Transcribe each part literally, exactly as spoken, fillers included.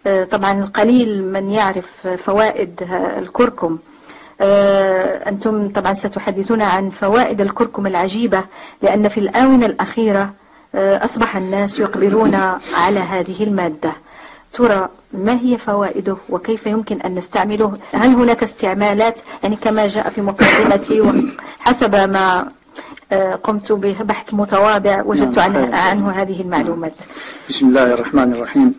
طبعا القليل من يعرف فوائد الكركم. أنتم طبعا ستحدثون عن فوائد الكركم العجيبة، لأن في الآونة الأخيرة أصبح الناس يقبلون على هذه المادة. ترى ما هي فوائده وكيف يمكن أن نستعمله؟ هل هناك استعمالات يعني كما جاء في مقدمتي وحسب ما قمت ببحث متواضع وجدت عنه, عنه هذه المعلومات؟ بسم الله الرحمن الرحيم.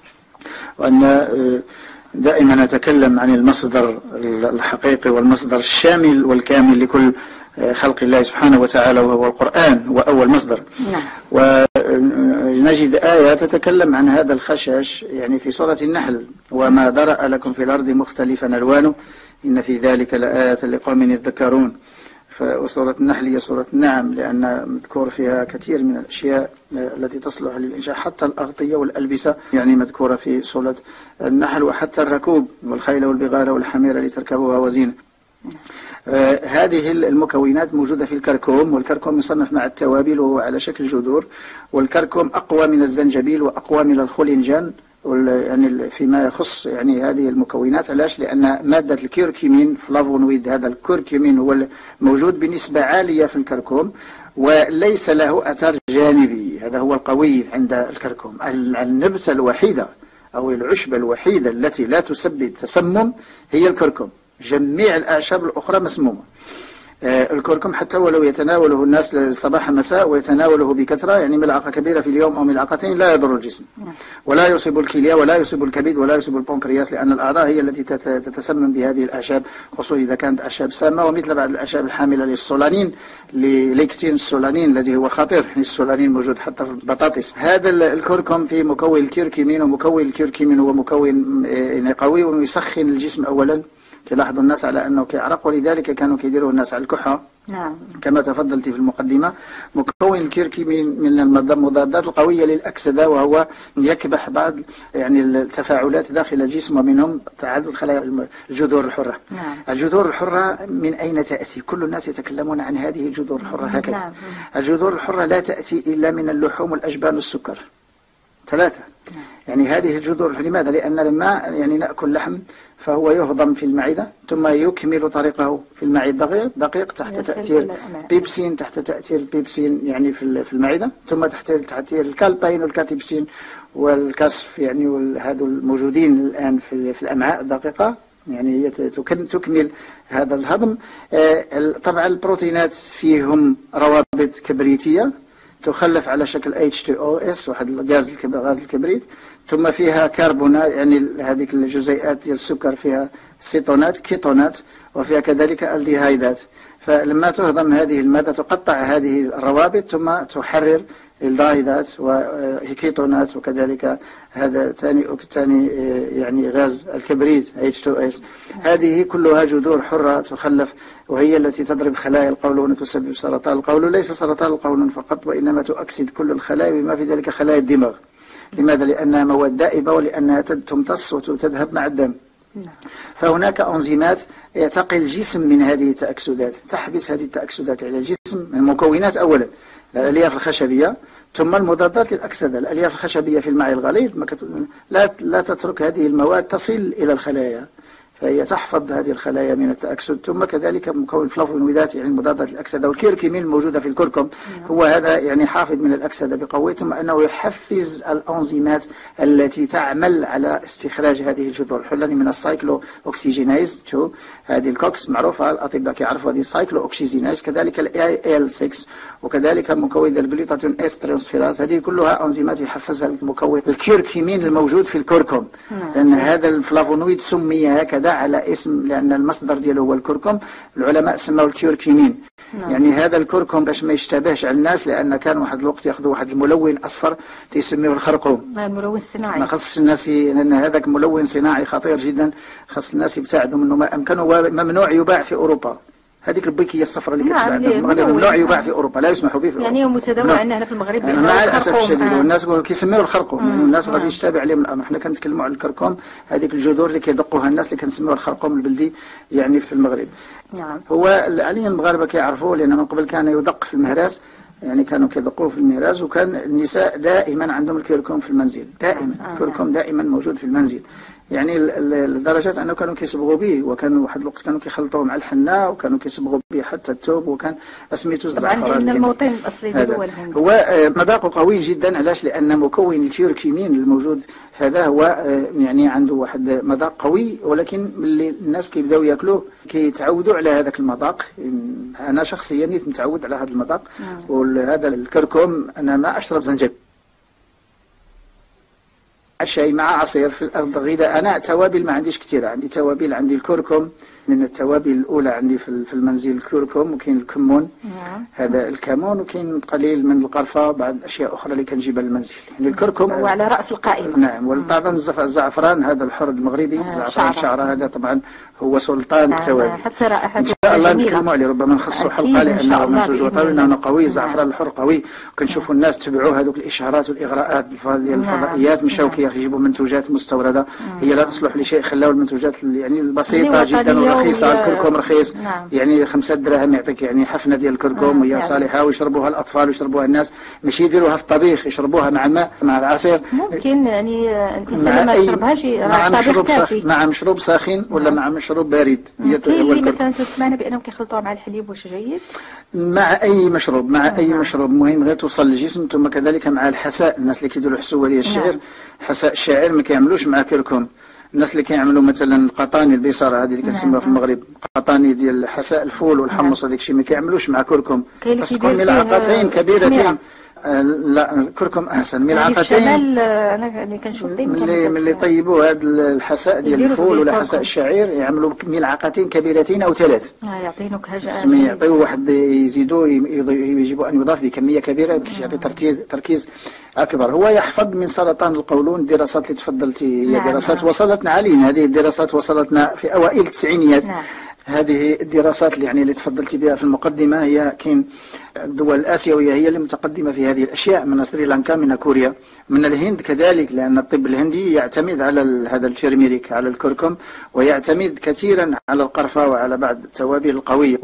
وأن دائما نتكلم عن المصدر الحقيقي والمصدر الشامل والكامل لكل خلق الله سبحانه وتعالى، وهو القرآن، وأول مصدر. نعم. ونجد آية تتكلم عن هذا الخشاش يعني في سورة النحل: وما ذرأ لكم في الأرض مختلفا ألوانه إن في ذلك لآية لقوم يذكرون. فسورة النحل هي سورة النعم، لأن مذكور فيها كثير من الأشياء التي تصلح للإنشاء، حتى الأغطية والألبسة يعني مذكورة في سورة النحل، وحتى الركوب والخيل والبغال والحمير لتركبوها وزينة. آه هذه المكونات موجودة في الكركم، والكركم يصنف مع التوابل وهو على شكل جذور، والكركم أقوى من الزنجبيل وأقوى من الخولنجان يعني فيما يخص يعني هذه المكونات. علاش؟ لأن مادة الكيركمين فلافونويد، هذا الكيركمين هو موجود بنسبة عالية في الكركم وليس له أثر جانبي. هذا هو القوي عند الكركم. النبتة الوحيدة أو العشبة الوحيدة التي لا تسبب تسمم هي الكركم. جميع الأعشاب الأخرى مسمومة. الكركم حتى ولو يتناوله الناس صباح مساء ويتناوله بكثرة، يعني ملعقة كبيرة في اليوم أو ملعقتين، لا يضر الجسم ولا يصيب الكلية ولا يصيب الكبد ولا يصيب البنكرياس، لأن الأعضاء هي التي تتسمم بهذه الأعشاب، خصوصا إذا كانت أعشاب سامة، ومثل بعض الأعشاب الحاملة للسولانين، لليكتين السولانين الذي هو خطير. السولانين موجود حتى في البطاطس. هذا الكركم فيه مكون الكيركمين، ومكون الكيركمين هو مكون قوي ويسخن الجسم أولا. تلاحظوا الناس على أنه كيعرق، ولذلك كانوا كيديروا الناس على الكحة. نعم. كما تفضلت في المقدمة. مكون الكيركمين من المضادات القوية للأكسدة، وهو يكبح بعض يعني التفاعلات داخل الجسم، ومنهم تعدد خلايا الجذور الحرة. نعم. الجذور الحرة من أين تأتي؟ كل الناس يتكلمون عن هذه الجذور الحرة هكذا. نعم. الجذور الحرة لا تأتي إلا من اللحوم والأجبان والسكر، ثلاثة. نعم. يعني هذه الجذور، لماذا؟ لأن لما يعني نأكل لحم فهو يهضم في المعدة، ثم يكمل طريقه في المعدة دقيق, دقيق تحت تأثير بيبسين، تحت تأثير بيبسين يعني في المعدة، ثم تحت تأثير الكالبين والكاتيبسين والكسف، يعني هذو الموجودين الآن في الأمعاء الدقيقة، يعني هي تكمل هذا الهضم. طبعا البروتينات فيهم روابط كبريتية تخلف على شكل إتش تو أو إس، واحد الغاز غاز الكبريت، ثم فيها كربونات، يعني هذه الجزيئات ديال السكر فيها سيتونات كيتونات، وفيها كذلك الديهايدات. فلما تهضم هذه المادة تقطع هذه الروابط ثم تحرر الدايدات وكيتونات، وكذلك هذا ثاني ثاني يعني غاز الكبريت إتش تو إس. هذه كلها جذور حرة تخلف، وهي التي تضرب خلايا القولون وتسبب سرطان القولون. ليس سرطان القولون فقط، وإنما تؤكسد كل الخلايا بما في ذلك خلايا الدماغ. لماذا؟ لأنها مواد دائبة، ولأنها تمتص وتذهب مع الدم. فهناك أنزيمات يعتقل الجسم من هذه التأكسدات، تحبس هذه التأكسدات على الجسم. المكونات أولا الألياف الخشبية، ثم المضادات للأكسدة. الألياف الخشبية في الماء الغليظ لا لا تترك هذه المواد تصل إلى الخلايا، فهي تحفظ هذه الخلايا من التأكسد. ثم كذلك مكون الفلافونويدات يعني مضادات الأكسدة، والكيركمين الموجودة في الكركم هو هذا يعني حافظ من الأكسدة بقوة، ثم أنه يحفز الأنزيمات التي تعمل على استخراج هذه الجذور الحرة من السايكلو أوكسيجينيز. شو هذه الكوكس معروفة، الأطباء يعرفوا هذه السايكلو أوكسيجينيز، كذلك ال إيه إل ستة، وكذلك مكون الجلوتاثيون إس ترانسفيراز. هذه كلها أنزيمات يحفزها المكون الكيركمين الموجود في الكركم، لأن هذا الفلافونويد سمي هكذا على اسم، لأن المصدر دياله هو الكركم. العلماء سموه الكيركمين. نعم. يعني هذا الكركم باش ما يشتبهش على الناس، لأن كان واحد الوقت يأخذوا واحد الملون أصفر تيسميه الخرقوم، الملون الصناعي. ما خص الناس، لأن هذاك ملون صناعي خطير جدا، خص الناس يبتعدوا منه ما أمكنه، وممنوع يباع في أوروبا. هذيك البيكية الصفراء اللي كتباع في المغرب ممنوع يباع في أوروبا، لا يسمحوا به في أوروبا. يعني هو متداول عندنا هنا في المغرب مع الأسف الشديد. والناس كيسميوه الخرقوم، الناس غادي يشتبه عليهم الأمر. احنا كنتكلموا على الكركم، هذيك الجذور اللي كيدقوها الناس اللي كنسميوها الخرقوم البلدي يعني في المغرب. نعم. هو عليا المغاربة كيعرفوه، لأن من قبل كان يدق في المهراس يعني كانوا كيذوقوه في الميراث. وكان النساء دائما عندهم الكركم في المنزل، دائما الكركم دائما موجود في المنزل، يعني لدرجة أنه كانوا كيصبغوا به، وكانوا واحد الوقت كانوا كيخلطوه مع الحنة، وكانوا كيصبغوا به حتى الثوب، وكان اسميته الزعفران. طبعا من الموطن الأصلي هو الهند. هو مذاقه قوي جدا. علاش؟ لأن مكون الكيوركيمين الموجود هذا هو يعني عنده واحد مذاق قوي، ولكن ملي الناس كيبداو ياكلوه كيتعودوا على هذاك المذاق. أنا شخصيا متعود على هذا المذاق. وهذا الكركم أنا ما أشرب زنجبيل الشاي مع عصير في الأرض غذاء. أنا توابل ما عنديش كثيرة، عندي توابل، عندي الكركم من التوابل الأولى عندي في المنزل الكركم، وكاين الكمون هذا الكمون، وكاين قليل من القرفة، بعض أشياء أخرى اللي كنجيبها للمنزل. يعني الكركم هو على رأس القائمة. نعم. وطبعا الزعفران هذا الحر المغربي، الزعفران شعره هذا طبعا هو سلطان التوابل. حتى رائحة إن شاء الله نتكلموا عليه، ربما نخصصوا حلقة لأنه منتوج وطني، لأنه قوي. الزعفران الحر قوي، وكنشوفوا الناس تبعوا هذوك الإشعارات والإغراءات ديال الفضائيات مشاو كيجيبوا منتوجات مستوردة هي لا تصلح لشيء، خلاو المنتوجات يعني البسيطة جدا ورخيصة. الكركم رخيص، يعني خمسة دراهم يعطيك يعني حفنة ديال الكركم وهي صالحة، ويشربوها الأطفال ويشربوها الناس، ماشي يديروها في الطبيخ، يشربوها مع الماء مع العصير. ممكن يعني الإنسان ما يشربهاش مع مشروب ساخن، مع مشروب ساخن ولا مع مشروب بارد. كاين اللي مثلا تسمعنا بأنهم كيخلطوها مع الحليب، واش جيد؟ مع أي مشروب، مع أي مشروب مهم غير توصل للجسم. ثم كذلك مع الحساء، الناس اللي كيديروا حسوة ديال الشعير، حساء الشاعر ما كيعملوش مع كركم. الناس اللي كيعملوا مثلا قطاني البيصره هذه اللي كنسموها في المغرب، قطاني ديال حساء الفول والحمص هذاك الشيء ما كيعملوش مع كركم، بس تكون ملعقتين كبيرتين. لا الكركم احسن، ملعقتين. انا اللي كنشوف ملي ملي طيبوا هذا الحساء ديال الفول ولا حساء الشعير يعملوا ملعقتين كبيرتين او ثلاث، يعطي نكهه. يعطيو واحد، يزيدوا يجيبوا ان يضاف بكميه كبيره باش يعطي تركيز تركيز اكبر. هو يحفظ من سرطان القولون. الدراسات اللي تفضلتي هي دراسات وصلتنا علينا، هذه الدراسات وصلتنا في اوائل التسعينيات. هذه الدراسات اللي يعني اللي تفضلت بها في المقدمة، هي كاين الدول الآسيوية هي اللي متقدمة في هذه الأشياء، من سريلانكا، من كوريا، من الهند كذلك، لأن الطب الهندي يعتمد على هذا الترميريك، على الكركم، ويعتمد كثيرا على القرفة وعلى بعض التوابل القوية.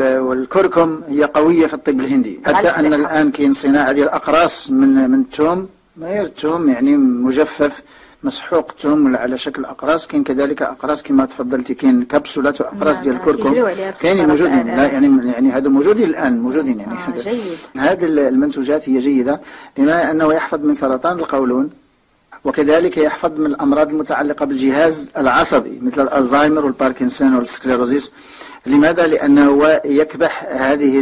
والكركم هي قوية في الطب الهندي، حتى أن الآن كاين صناعة ديال الأقراص من من الثوم، غير الثوم يعني مجفف مسحوق ثوم على شكل اقراص. كاين كذلك اقراص كما تفضلتي، كاين كبسولات واقراص ديال الكركم كاينين موجودين، لا يعني يعني هذا موجودين الان موجودين يعني آه جيد. هذه المنتوجات هي جيده بما انه يحفظ من سرطان القولون، وكذلك يحفظ من الامراض المتعلقه بالجهاز العصبي مثل الالزهايمر والباركنسون والسكليروزيس. لماذا؟ لأنه يكبح هذه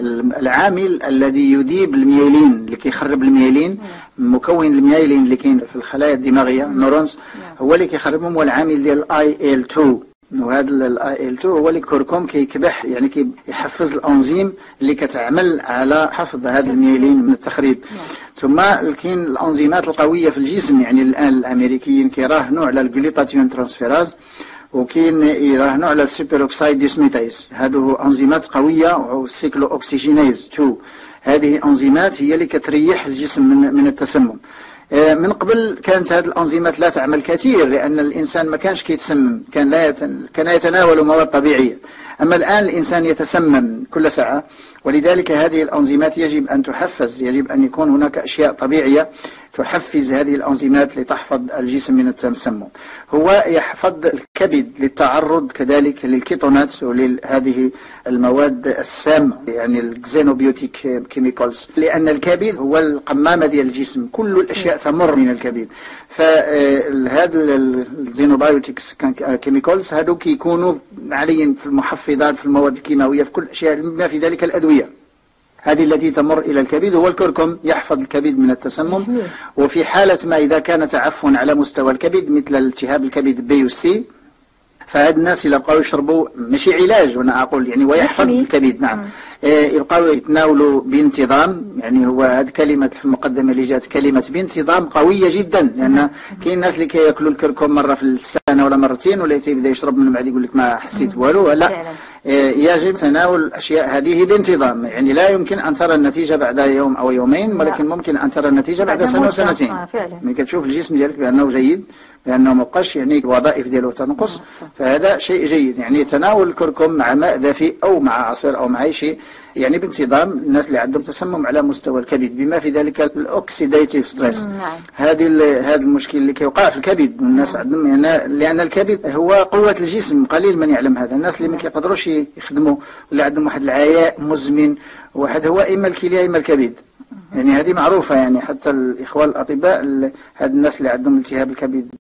العامل الذي يذيب الميالين، اللي كيخرب الميالين، مكون الميالين اللي كاين في الخلايا الدماغية النورونز هو اللي كيخربهم، والعامل ديال الاي ال اثنين. وهذا الاي ال اثنين هو اللي الكركم كيكبح، يعني كيحفز الانزيم اللي كتعمل على حفظ هذا الميالين من التخريب. ثم كاين الانزيمات القوية في الجسم، يعني الآن الأمريكيين كيراهنوا على الجلوتاثيون ترانسفيراز، وكاين يراهنوا على السوبر اوكسايد ديسميتايز، هذو انزيمات قويه، والسيكلو اوكسيجينيز اثنين. هذه انزيمات هي اللي كتريح الجسم من من التسمم. من قبل كانت هذه الانزيمات لا تعمل كثير، لان الانسان ما كانش كيتسمم، كان لا يتن... كان يتناول مواد طبيعيه. اما الان الانسان يتسمم كل ساعه، ولذلك هذه الانزيمات يجب ان تحفز، يجب ان يكون هناك اشياء طبيعيه تحفز هذه الأنزيمات لتحفظ الجسم من التسمم. هو يحفظ الكبد للتعرض كذلك للكيتونات ولهذه المواد السامة، يعني الزينوبيوتيك كيميكالز، لأن الكبد هو القمامة ديال الجسم، كل الأشياء تمر من الكبد. فهذا الزينوبيوتيكس كيميكالز هادو كيكونوا عليهم في المحفظات، في المواد الكيماوية، في كل الأشياء بما في ذلك الأدوية. هذه التي تمر إلى الكبد. هو الكركم يحفظ الكبد من التسمم. وفي حالة ما إذا كان تعفن على مستوى الكبد مثل التهاب الكبد بي والسي، فهاد الناس إلا بقاو يشربوا ماشي علاج وانا اقول يعني ويحفظ الكبد، نعم إيه يبقاو يتناولوا بانتظام. يعني هو هذه كلمة في المقدمة اللي جات كلمة بانتظام قوية جدا، لأن كاين الناس اللي كياكلوا الكركم مرة في السنة ولا مرتين، ولا تيبدا يشرب من بعد يقول لك ما حسيت والو. لا، إيه يجب تناول الأشياء هذه بانتظام. يعني لا يمكن أن ترى النتيجة بعد يوم أو يومين، ولكن ممكن أن ترى النتيجة بعد سنة وسنتين. ملي كتشوف الجسم ديالك بأنه جيد، لأنه مبقاش يعني الوظائف ديالو تنقص، فهذا شيء جيد. يعني تناول الكركم مع ماء دافئ أو مع عصير أو مع أي شيء يعني بانتظام الناس اللي عندهم تسمم على مستوى الكبد بما في ذلك الاوكسيديتيف ستريس. نعم. هذه هذا المشكل اللي كيوقع في الكبد والناس عندهم يعني لان الكبد هو قوة الجسم، قليل من يعلم هذا. الناس اللي ما كيقدروش يخدموا ولا عندهم واحد العياء مزمن، واحد هو اما الكلى اما الكبد، يعني هذه معروفة يعني حتى الإخوان الأطباء هاد الناس اللي عندهم التهاب الكبد